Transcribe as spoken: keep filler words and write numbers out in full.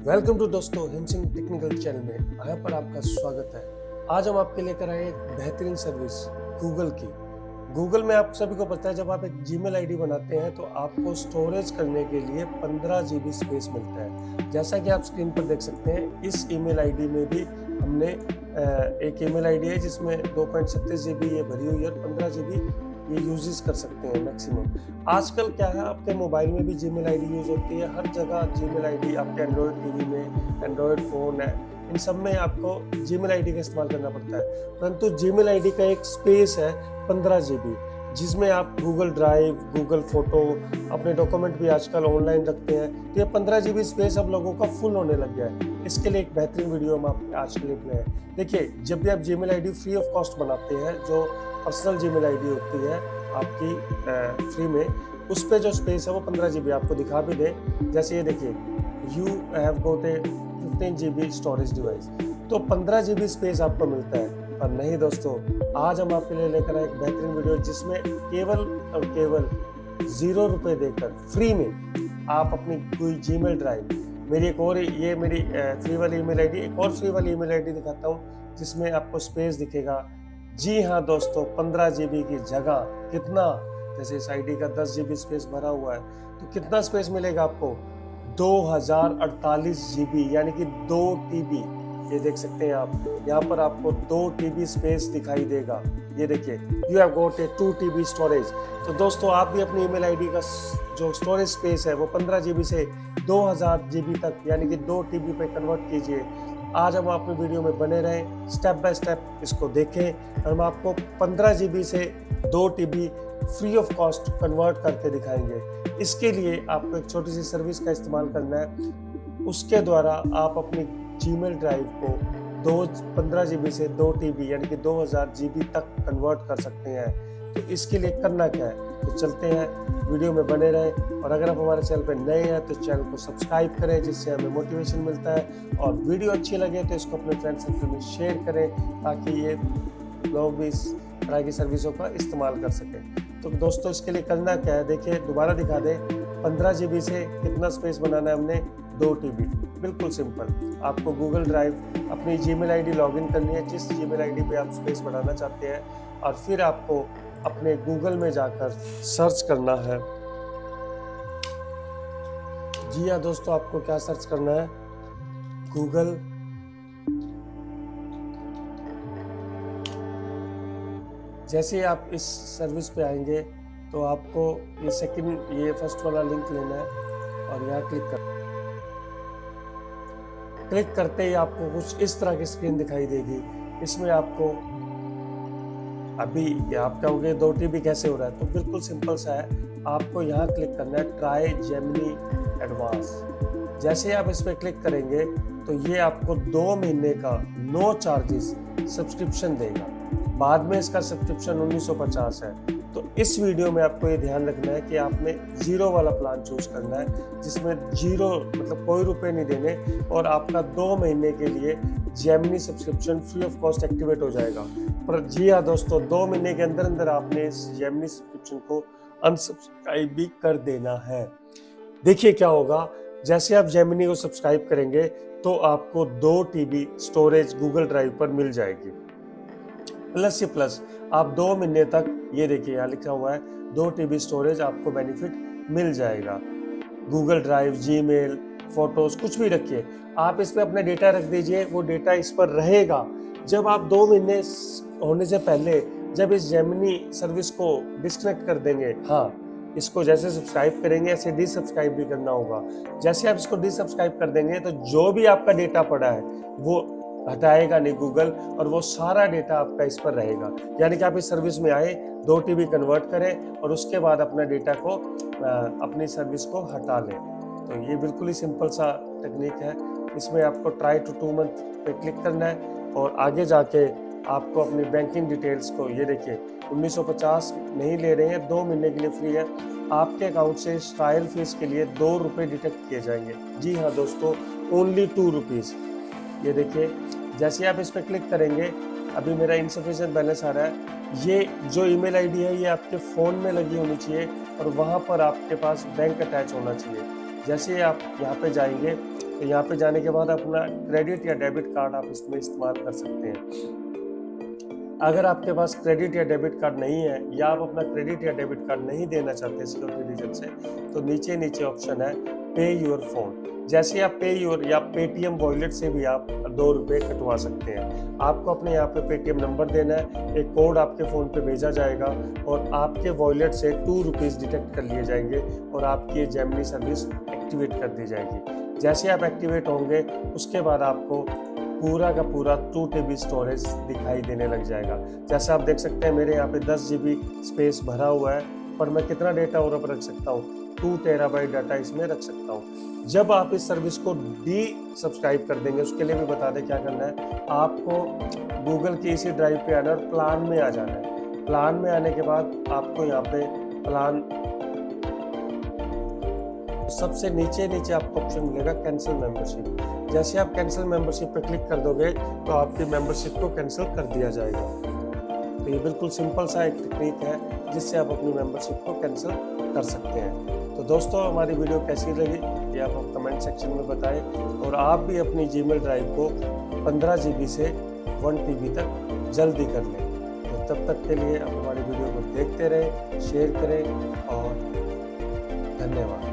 Welcome to दोस्तों हिमसिंह technical channel में यहाँ पर आपका स्वागत है। आज हम आपके लेकर आए एक बेहतरीन सर्विस गूगल की। गूगल में आप सभी को पता है, जब आप एक जीमेल आईडी बनाते हैं तो आपको स्टोरेज करने के लिए पंद्रह जीबी स्पेस मिलता है। जैसा कि आप स्क्रीन पर देख सकते हैं, इस ईमेल आईडी में भी हमने एक ईमेल आईडी है जिसमें दो पॉइंट छत्तीस जीबी ये भरी हुई है और पंद्रह जीबी ये यूजेस कर सकते हैं मैक्सिमम। आजकल क्या है, आपके मोबाइल में भी जीमेल आईडी यूज होती है, हर जगह जीमेल आईडी, आपके एंड्रॉयड टीवी में, एंड्रॉयड फ़ोन है, इन सब में आपको जीमेल आईडी का इस्तेमाल करना पड़ता है। परंतु जीमेल आईडी का एक स्पेस है पंद्रह जीबी, जिसमें आप गूगल ड्राइव, गूगल फोटो, अपने डॉक्यूमेंट भी आजकल ऑनलाइन रखते हैं। तो ये पंद्रह जीबी स्पेस अब लोगों का फुल होने लग गया है। इसके लिए एक बेहतरीन वीडियो हम आप आज के लिए ले आए हैं। देखिए, जब भी आप Gmail ID free of cost बनाते हैं, जो पर्सनल जीमेल आईडी होती है आपकी फ्री में, उस पे जो स्पेस है वो पंद्रह जीबी आपको दिखा भी दे। जैसे ये देखिए, you have got a fifteen GB storage device, तो पंद्रह जीबी स्पेस आपको मिलता है। पर नहीं दोस्तों, आज हम आपके लिए लेकर आए एक बेहतरीन वीडियो जिसमें केवल और केवल जीरो रुपये देकर फ्री में आप अपनी कोई जीमेल ड्राइव, मेरी एक और ये मेरी फ्री वाली ईमेल आईडी, एक और फ्री वाली ईमेल आईडी दिखाता हूँ जिसमें आपको स्पेस दिखेगा। जी हाँ दोस्तों, पंद्रह जीबी की जगह कितना, जैसे इस आईडी का दस जीबी स्पेस भरा हुआ है, तो कितना स्पेस मिलेगा आपको? दो हजार अड़तालीस जीबी, यानी कि दो टीबी। ये देख सकते हैं आप, यहाँ पर आपको दो टीबी स्पेस दिखाई देगा। ये देखिए, you have got a two TB storage. तो दोस्तों, आप भी अपनी ईमेल आईडी का जो स्टोरेज स्पेस है वो पंद्रह जीबी से दो हजार जीबी तक, यानी कि दो टीबी पे कन्वर्ट कीजिए। आज हम अपने वीडियो में बने रहें, स्टेप बाय स्टेप इसको देखें। हम आपको पंद्रह जीबी से दो TB free of cost convert करके दिखाएंगे। इसके लिए आपको एक छोटी सी सर्विस का इस्तेमाल करना है। उसके द्वारा आप अपनी जीमेल ड्राइव को दो पंद्रह जीबी से दो टीबी यानी कि दो हजार जीबी तक कन्वर्ट कर सकते हैं। तो इसके लिए करना क्या है, तो चलते हैं, वीडियो में बने रहें। और अगर आप हमारे चैनल पर नए हैं तो चैनल को सब्सक्राइब करें, जिससे हमें मोटिवेशन मिलता है। और वीडियो अच्छी लगे तो इसको अपने फ्रेंड सर्कल में शेयर करें, ताकि ये लोग भी इस तरह की सर्विसों का इस्तेमाल कर सकें। तो दोस्तों, इसके लिए करना क्या है, देखिए दोबारा दिखा दें। पंद्रह जीबी से कितना स्पेस बनाना है हमने? दो टीबी। बिल्कुल सिंपल। आपको गूगल ड्राइव, अपनी जीमेल आईडी लॉगिन करनी है, जिस जीमेल आईडी पे आप स्पेस बढ़ाना चाहते हैं, और फिर आपको अपने गूगल में जाकर सर्च करना है। जी हाँ दोस्तों, आपको क्या सर्च करना है? गूगल जैसे ही आप इस सर्विस पे आएंगे तो आपको ये सेकंड ये फर्स्ट वाला लिंक लेना है और यहाँ क्लिक कर क्लिक करते ही आपको कुछ इस तरह की स्क्रीन दिखाई देगी। इसमें आपको अभी आप कहोगे दो टीबी कैसे हो रहा है, तो बिल्कुल सिंपल सा है। आपको यहाँ क्लिक करना है, ट्राई जेमिनी एडवांस। जैसे ही आप इस पर क्लिक करेंगे तो ये आपको दो महीने का नो चार्जेस सब्सक्रिप्शन देगा। बाद में इसका सब्सक्रिप्शन उन्नीस सौ पचास है। तो इस वीडियो में आपको ये ध्यान रखना है कि आपने जीरो वाला प्लान चूज करना है, जिसमें जीरो मतलब कोई रुपए नहीं देने, और आपका दो महीने के लिए Gemini subscription free of cost activate हो जाएगा। पर जी हाँ दोस्तों, दो महीने के अंदर अंदर आपने इस जेमिनी सब्सक्रिप्शन को अनसब्सक्राइब भी कर देना है। देखिए क्या होगा, जैसे आप जेमिनी को सब्सक्राइब करेंगे तो आपको दो टीबी स्टोरेज गूगल ड्राइव पर मिल जाएगी। प्लस से प्लस आप दो महीने तक, ये देखिए यहाँ लिखा हुआ है, दो टीबी स्टोरेज आपको बेनिफिट मिल जाएगा। गूगल ड्राइव, जीमेल, फोटोज, कुछ भी रखिए, आप इस पे अपने डेटा रख दीजिए, वो डेटा इस पर रहेगा। जब आप दो महीने होने से पहले जब इस जेमिनी सर्विस को डिस्कनेक्ट कर देंगे, हाँ, इसको जैसे सब्सक्राइब करेंगे ऐसे डिसब्सक्राइब भी करना होगा। जैसे आप इसको डिसब्सक्राइब कर देंगे तो जो भी आपका डेटा पड़ा है वो हटाएगा नहीं गूगल, और वो सारा डेटा आपका इस पर रहेगा। यानी कि आप इस सर्विस में आए, दो टीबी कन्वर्ट करें और उसके बाद अपना डेटा को अपनी सर्विस को हटा लें। तो ये बिल्कुल ही सिंपल सा टेक्निक है। इसमें आपको ट्राई टू टू मंथ पे क्लिक करना है और आगे जाके आपको अपनी बैंकिंग डिटेल्स को, ये देखिए उन्नीस सौ पचास नहीं ले रहे हैं, दो महीने के लिए फ्री है। आपके अकाउंट से ट्रायल फीस के लिए दो रुपये डिटेक्ट किए जाएंगे। जी हाँ दोस्तों, ओनली टू रुपीज़। ये देखिए, जैसे आप इस पर क्लिक करेंगे, अभी मेरा इनसफिशिएंट बैलेंस आ रहा है। ये जो ईमेल आईडी है ये आपके फ़ोन में लगी होनी चाहिए और वहाँ पर आपके पास बैंक अटैच होना चाहिए। जैसे आप यहाँ पे जाएंगे तो यहाँ पे जाने के बाद अपना क्रेडिट या डेबिट कार्ड आप इसमें इस्तेमाल कर सकते हैं। अगर आपके पास क्रेडिट या डेबिट कार्ड नहीं है या आप अपना क्रेडिट या डेबिट कार्ड नहीं देना चाहते सिक्योरिटी रीजन से, तो नीचे नीचे ऑप्शन है पे योर फोन। जैसे आप पे योर या पेटीएम वॉलेट से भी आप दो रुपये कटवा सकते हैं। आपको अपने यहाँ पे पेटीएम नंबर देना है, एक कोड आपके फ़ोन पे भेजा जाएगा और आपके वॉलेट से टू रुपीज़ डिटेक्ट कर लिए जाएंगे और आपकी ये जेमिनी सर्विस एक्टिवेट कर दी जाएगी। जैसे आप एक्टिवेट होंगे उसके बाद आपको पूरा का पूरा टू टी बी स्टोरेज दिखाई देने लग जाएगा। जैसे आप देख सकते हैं मेरे यहाँ पे दस जी बी स्पेस भरा हुआ है, पर मैं कितना डेटा और अब रख सकता हूँ, टू टेराबाइट डाटा इसमें रख सकता हूँ। जब आप इस सर्विस को डी सब्सक्राइब कर देंगे, उसके लिए भी बता दें क्या करना है। आपको गूगल की इसी ड्राइव पे आना और प्लान में आ जाना है। प्लान में आने के बाद आपको यहाँ पे प्लान सबसे नीचे नीचे आपको ऑप्शन मिलेगा कैंसिल मेंबरशिप। जैसे आप कैंसिल मेंबरशिप पे क्लिक कर दोगे तो आपकी मेंबरशिप को कैंसिल कर दिया जाएगा। तो ये बिल्कुल सिंपल सा एक टेक्निक है जिससे आप अपनी मेंबरशिप को कैंसिल कर सकते हैं। तो दोस्तों, हमारी वीडियो कैसी लगी ये आप कमेंट सेक्शन में बताएं और आप भी अपनी जीमेल ड्राइव को पंद्रह जी बी से वन टी बी तक जल्दी कर लें। तो तब तक के लिए आप हमारी वीडियो को देखते रहें, शेयर करें और धन्यवाद।